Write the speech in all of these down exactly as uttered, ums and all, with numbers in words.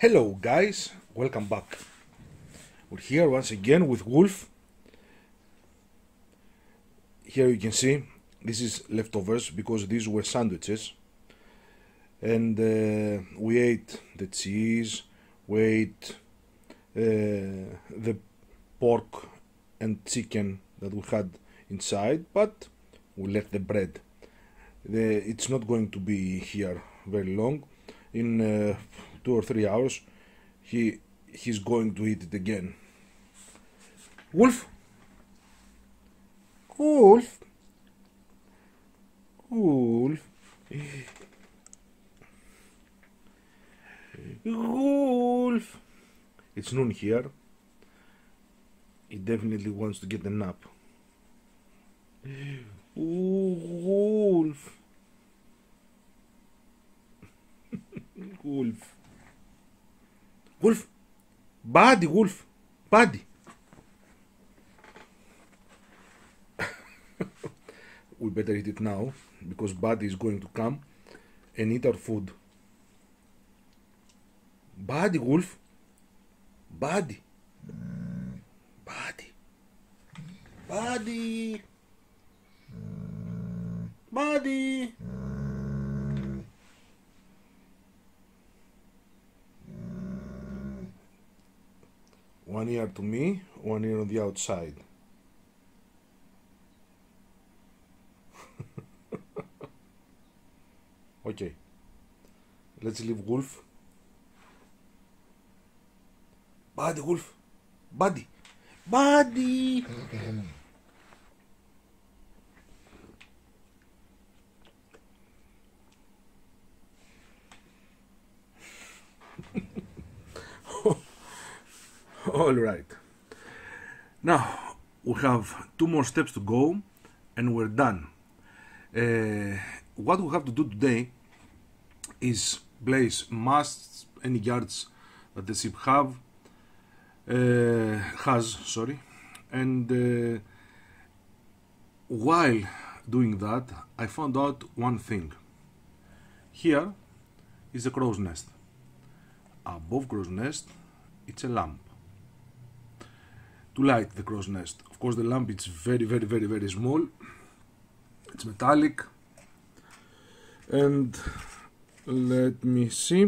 Hello guys, welcome back. We're here once again with Wolf. Here you can see this is leftovers because these were sandwiches, and uh, we ate the cheese, we ate uh, the pork and chicken that we had inside, but we left the bread. The, it's not going to be here very long. In uh, two or three hours he he's going to eat it again. Wolf, Wolf, Wolf, Wolf. It's noon here. He definitely wants to get a nap. Wolf, Wolf, Wolf, Buddy, Wolf, Buddy. We better eat it now because Buddy is going to come and eat our food. Buddy, Wolf, Buddy, Buddy, Buddy, Buddy. One ear to me, one ear on the outside. Okay, let's leave Wolf. Buddy, Wolf, Buddy, Buddy. All right. Now we have two more steps to go, and we're done. Uh, what we have to do today is place masts, any yards that the ship have uh, has, sorry, and uh, while doing that, I found out one thing. Here is a crow's nest. Above crow's nest, it's a lamp to light the crow's nest. Of course, the lamp is very, very, very, very small. It's metallic, and let me see.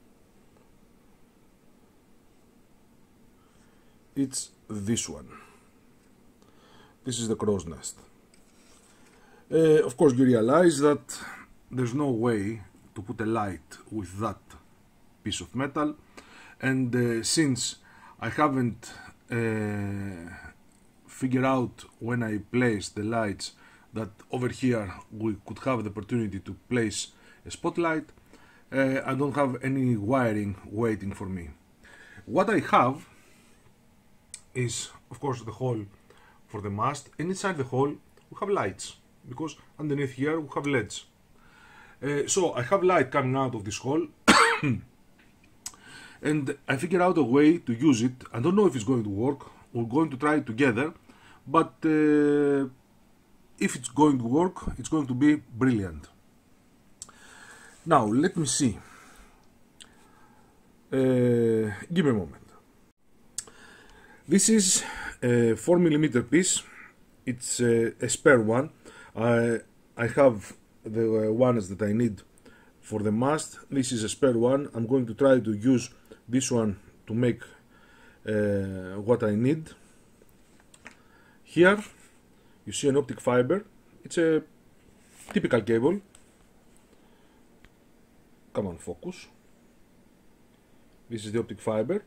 It's this one. This is the crow's nest. Uh, of course, you realize that there's no way to put a light with that piece of metal, and uh, since I haven't uh, figured out when I place the lights that over here we could have the opportunity to place a spotlight, uh, I don't have any wiring waiting for me. What I have is, of course, the hole for the mast, and inside the hole we have lights, because underneath here we have L E Ds. Uh, so I have light coming out of this hole, and I figured out a way to use it. I don't know if it's going to work. We're going to try it together, but uh, if it's going to work, it's going to be brilliant. Now, let me see. Uh, give me a moment. This is a four millimeter piece. It's a, a spare one. I, I have the uh, ones that I need for the mast. This is a spare one. I'm going to try to use this one to make uh, what I need. Here you see an optic fiber. It's a typical cable. Come on, focus. This is the optic fiber.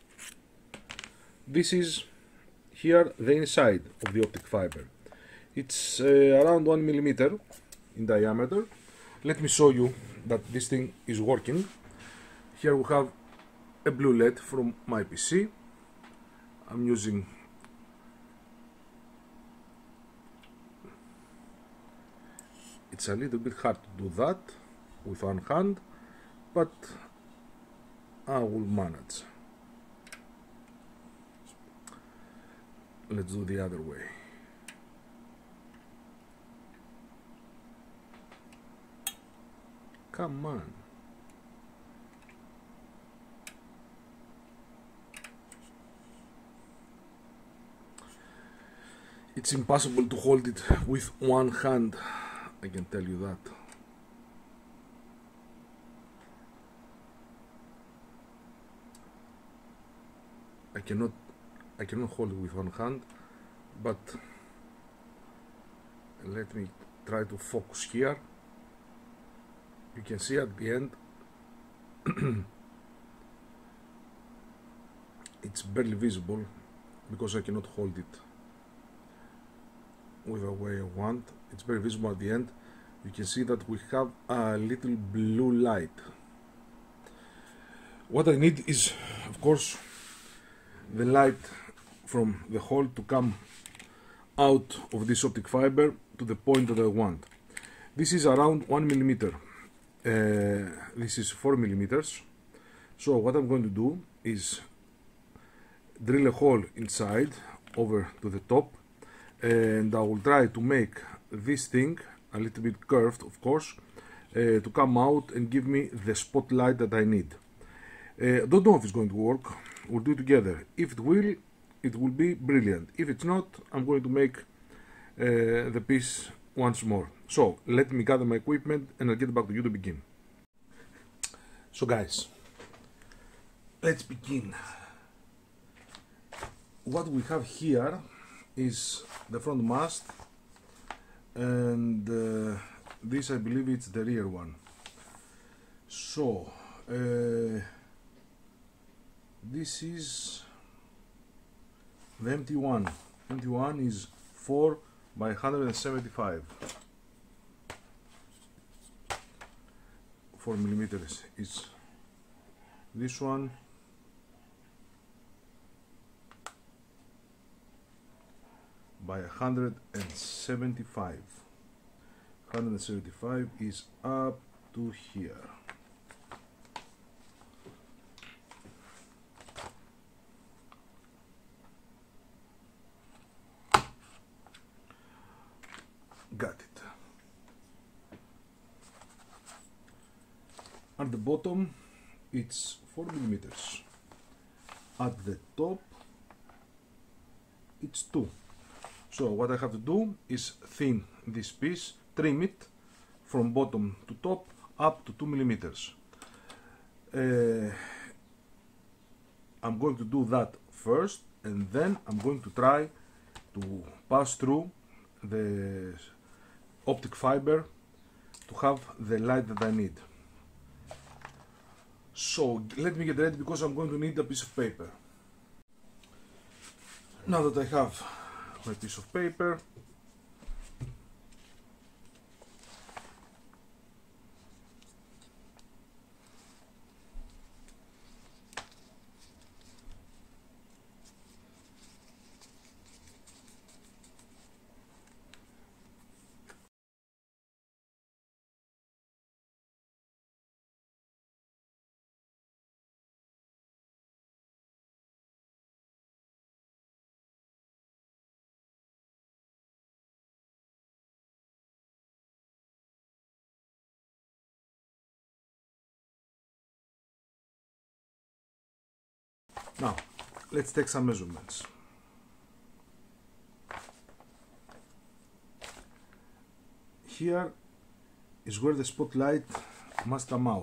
This is here the inside of the optic fiber. It's uh, around one millimeter in diameter. Let me show you that this thing is working. Here we have a blue L E D from my P C. I'm using it's a little bit hard to do that with one hand, but I will manage. Let's do the other way. Come on. It's impossible to hold it with one hand, I can tell you that. I cannot I cannot hold it with one hand, but let me try to focus here. You can see at the end it's barely visible because I cannot hold it with the way I want. It's very visible at the end. You can see that we have a little blue light. What I need is, of course, the light from the hole to come out of this optic fiber to the point that I want. This is around one millimeter. Uh, this is four millimeters. So what I'm going to do is drill a hole inside over to the top, and I will try to make this thing a little bit curved, of course, uh, to come out and give me the spotlight that I need. I uh, don't know if it's going to work. We'll do it together. If it will, it will be brilliant. If it's not, I'm going to make uh, the piece once more. So let me gather my equipment and I'll get back to you to begin. So guys, let's begin. What we have here is the front mast, and uh, this I believe it's the rear one. So uh, this is the empty one. Empty one is four by one hundred seventy-five. four millimeters is this one. By one hundred seventy-five. one hundred seventy-five is up to here. Got it. At the bottom it's four millimeters. At the top it's two. So what I have to do is thin this piece, trim it from bottom to top up to two millimeters. Uh, I'm going to do that first, and then I'm going to try to pass through the optic fiber to have the light that I need. So let me get ready because I'm going to need a piece of paper. Now that I have my piece of paper, now let's take some measurements. Here is where the spotlight must come out.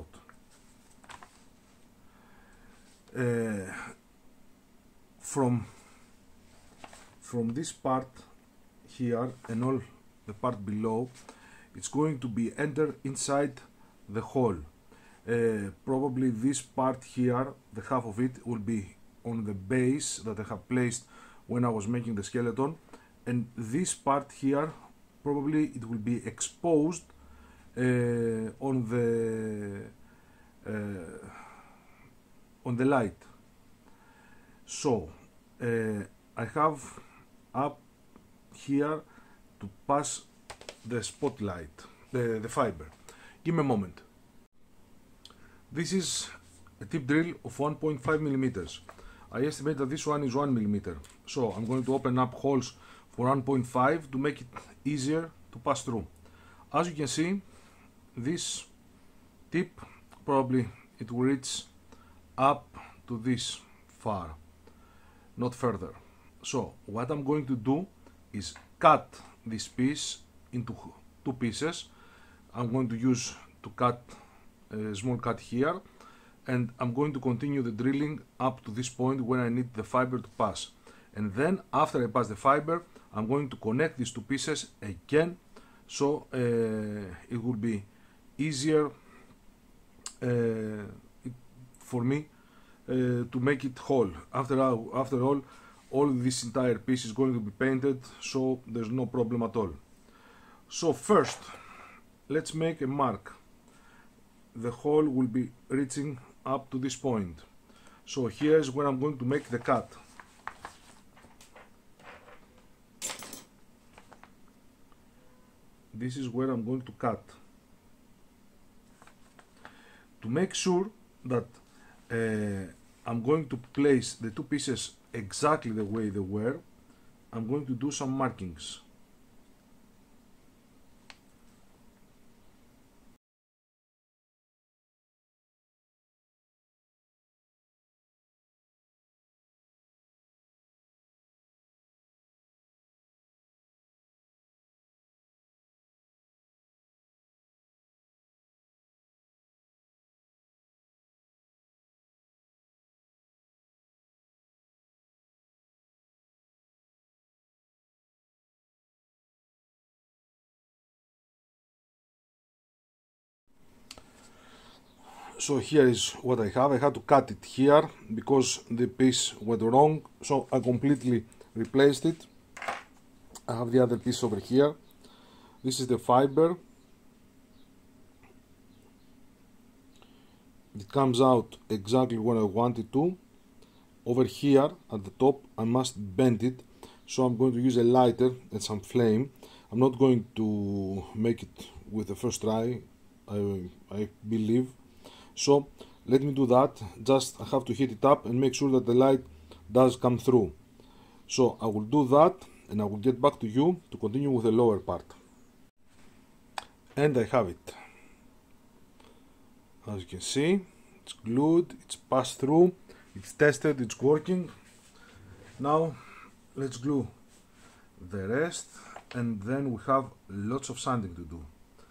Uh, from from this part here and all the part below, it's going to be entered inside the hole. Uh, probably this part here, the half of it, will be on the base that I have placed when I was making the skeleton, and this part here probably it will be exposed uh, on the uh, on the light. So uh, I have up here to pass the spotlight, the, the fiber. Give me a moment. This is a tip drill of one point five millimeters. I estimate that this one is one millimeter. So I'm going to open up holes for one point five to make it easier to pass through. As you can see, this tip probably it will reach up to this far, not further. So what I'm going to do is cut this piece into two pieces. I'm going to use to cut a small cut here, and I'm going to continue the drilling up to this point where I need the fiber to pass. And then after I pass the fiber, I'm going to connect these two pieces again, so uh, it will be easier uh, it, for me uh, to make it whole. After all, after all, all this entire piece is going to be painted, so there's no problem at all. So first, let's make a mark. The hole will be reaching up to this point. So here's where I'm going to make the cut. This is where I'm going to cut. To make sure that uh, I'm going to place the two pieces exactly the way they were, I'm going to do some markings. So here is what I have. I had to cut it here because the piece went wrong, so I completely replaced it. I have the other piece over here. This is the fiber. It comes out exactly where I want it to. Over here at the top I must bend it, so I'm going to use a lighter and some flame. I'm not going to make it with the first try, I, I believe. So let me do that. Just I have to heat it up and make sure that the light does come through. So I will do that and I will get back to you to continue with the lower part. And I have it. As you can see, it's glued, it's passed through, it's tested, it's working. Now let's glue the rest, and then we have lots of sanding to do.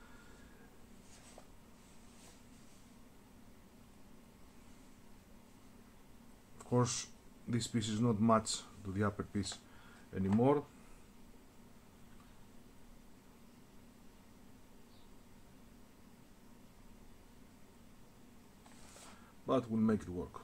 Of course, this piece is not matched to the upper piece anymore. But we'll make it work.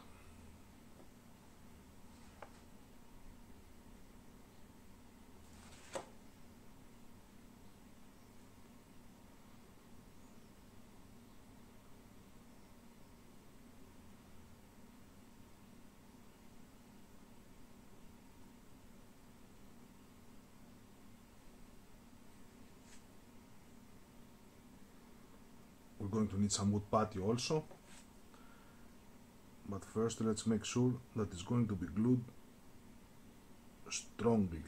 We're going to need some wood putty also, but first let's make sure that it's going to be glued strongly.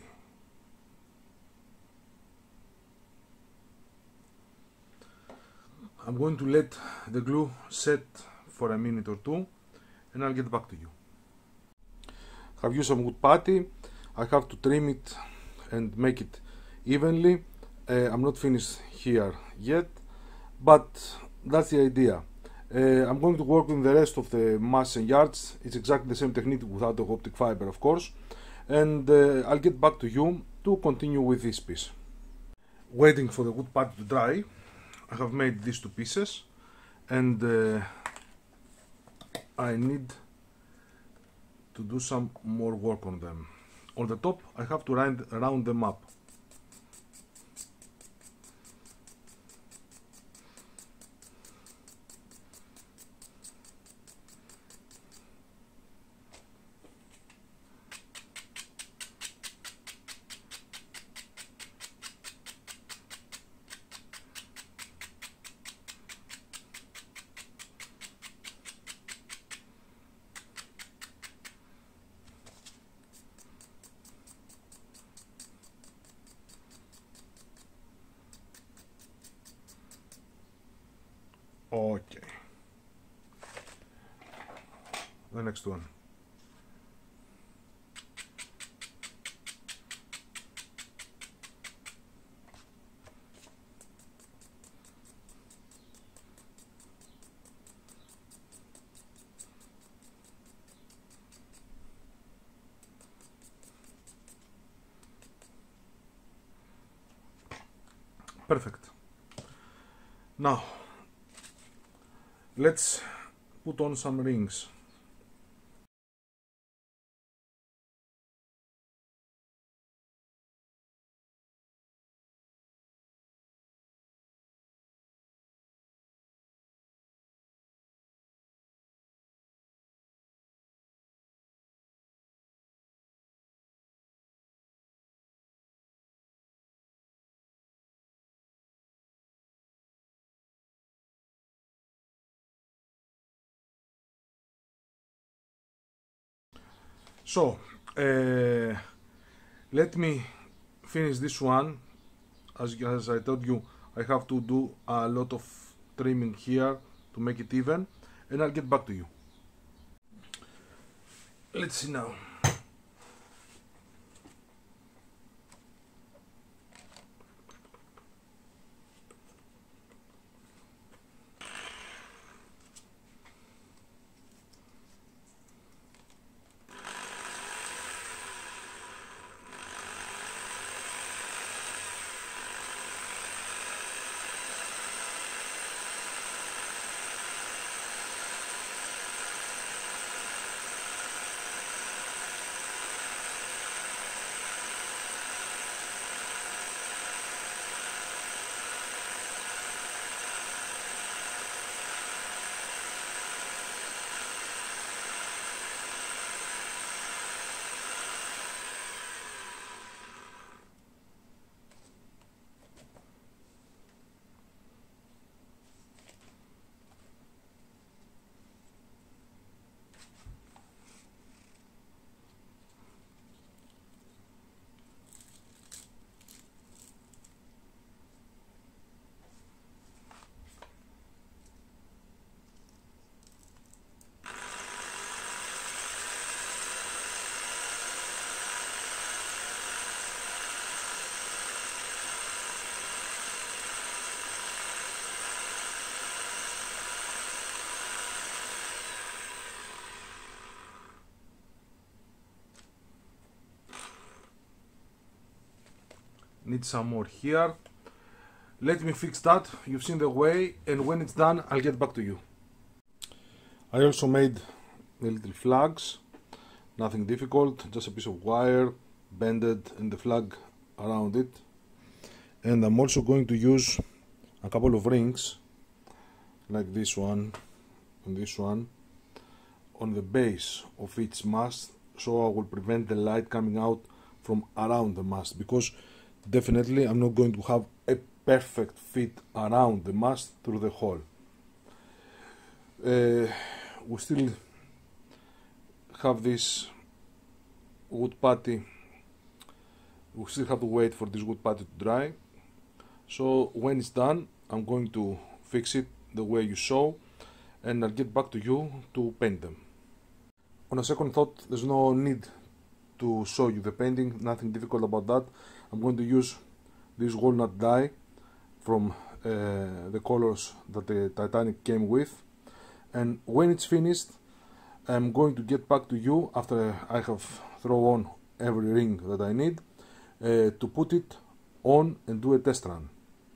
I'm going to let the glue set for a minute or two and I'll get back to you. I've used some wood putty. I have to trim it and make it evenly. Uh, I'm not finished here yet, but that's the idea. Uh, I'm going to work with the rest of the masks and yards. It's exactly the same technique without the optic fiber, of course, and uh, I'll get back to you to continue with this piece. Waiting for the wood putty to dry, I have made these two pieces, and uh, I need to do some more work on them. On the top I have to round, round them up. Okay, the next one. Perfect. Now let's put on some rings. So uh, let me finish this one. As, as I told you, I have to do a lot of trimming here to make it even, and I'll get back to you. Let's see now. Need some more here. Let me fix that. You've seen the way, and when it's done, I'll get back to you. I also made the little flags, nothing difficult, just a piece of wire bended and the flag around it. And I'm also going to use a couple of rings like this one and this one on the base of each mast, so I will prevent the light coming out from around the mast, because definitely I'm not going to have a perfect fit around the mast through the hole. Uh, we still have this wood putty, we still have to wait for this wood putty to dry. So when it's done, I'm going to fix it the way you saw, and I'll get back to you to paint them. On a second thought, there's no need to show you the painting, nothing difficult about that. I'm going to use this walnut dye from uh, the colors that the Titanic came with, and when it's finished, I'm going to get back to you after I have thrown on every ring that I need uh, to put it on and do a test run.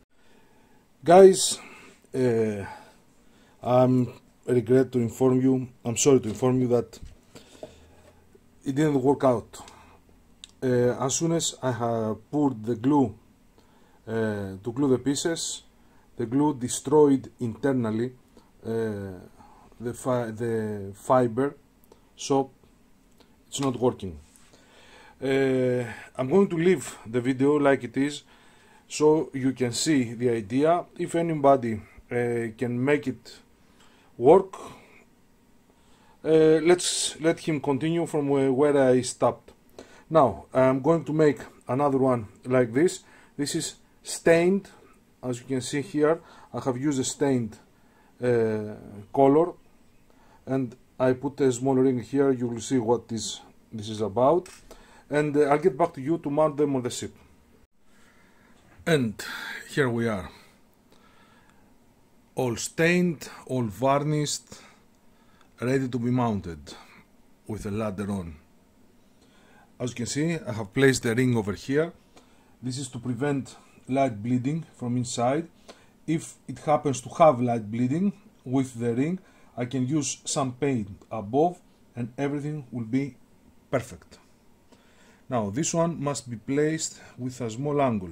Guys, uh, I'm regret to inform you, I'm sorry to inform you that it didn't work out. Uh, as soon as I have poured the glue uh, to glue the pieces, the glue destroyed internally uh, the, fi the fiber, so it's not working. Uh, I'm going to leave the video like it is, so you can see the idea. If anybody uh, can make it work, uh, let's let him continue from where, where I stopped. Now I'm going to make another one like this. This is stained, as you can see here. I have used a stained uh, color, and I put a small ring here. You will see what this this is about, and uh, I'll get back to you to mount them on the ship. And here we are, all stained, all varnished, ready to be mounted with a ladder on. As you can see, I have placed the ring over here. This is to prevent light bleeding from inside. If it happens to have light bleeding with the ring, I can use some paint above and everything will be perfect. Now this one must be placed with a small angle.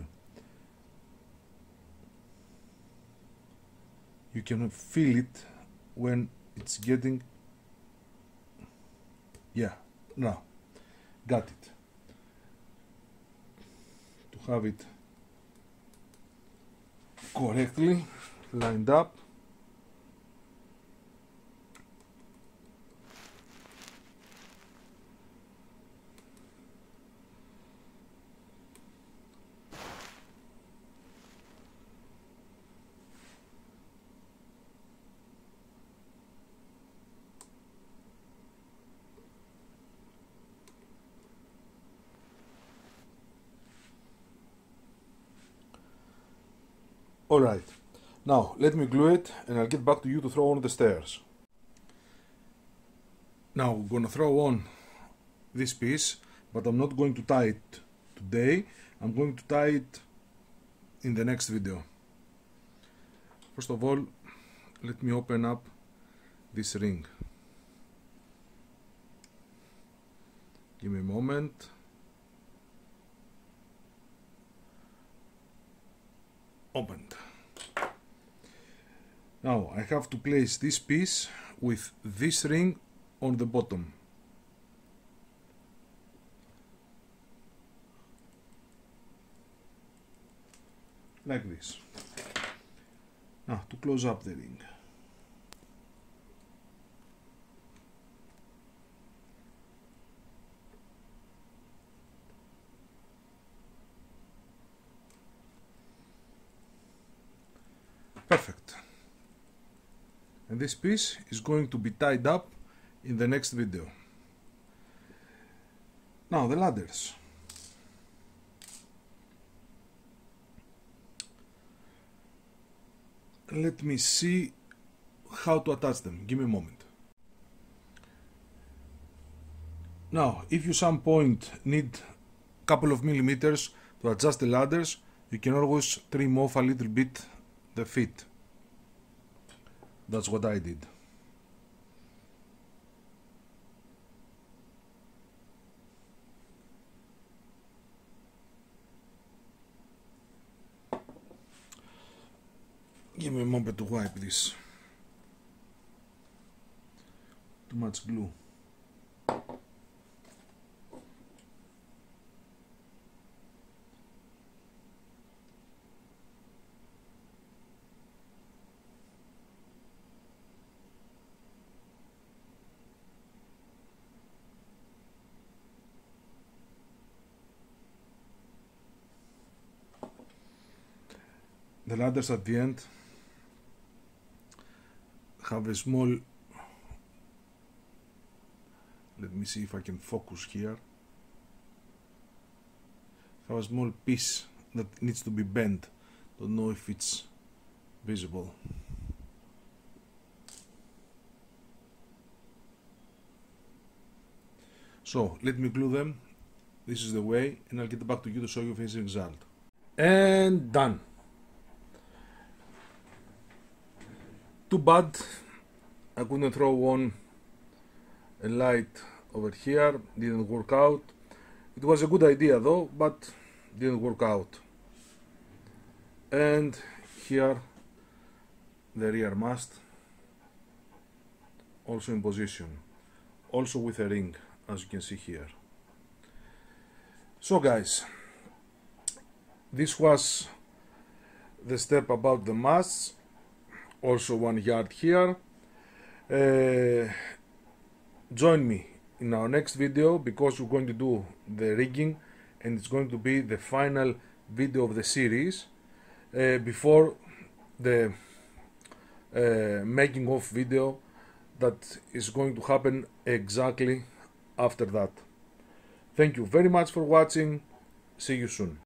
You can feel it when it's getting, yeah, now, got it. To have it correctly lined up. Alright, now let me glue it and I'll get back to you to throw on the stairs. Now we're gonna throw on this piece, but I'm not going to tie it today. I'm going to tie it in the next video. First of all, let me open up this ring. Give me a moment. Opened. Now I have to place this piece with this ring on the bottom. Like this. Now to close up the ring. Perfect. And this piece is going to be tied up in the next video. Now the ladders. Let me see how to attach them. Give me a moment. Now, if you some point need a couple of millimeters to adjust the ladders, you can always trim off a little bit the feet. That's what I did. Give me a moment to wipe this. Too much glue. The ladders at the end have a small, let me see if I can focus here, have a small piece that needs to be bent. Don't know if it's visible. So let me glue them. This is the way, and I'll get back to you to show you the result. And done. Too bad I couldn't throw on a light over here, didn't work out. It was a good idea though, but didn't work out. And here the rear mast, also in position, also with a ring, as you can see here. So guys, this was the step about the masts. Also one yard here. Uh, join me in our next video, because we're going to do the rigging and it's going to be the final video of the series uh, before the uh, making of video that is going to happen exactly after that. Thank you very much for watching. See you soon.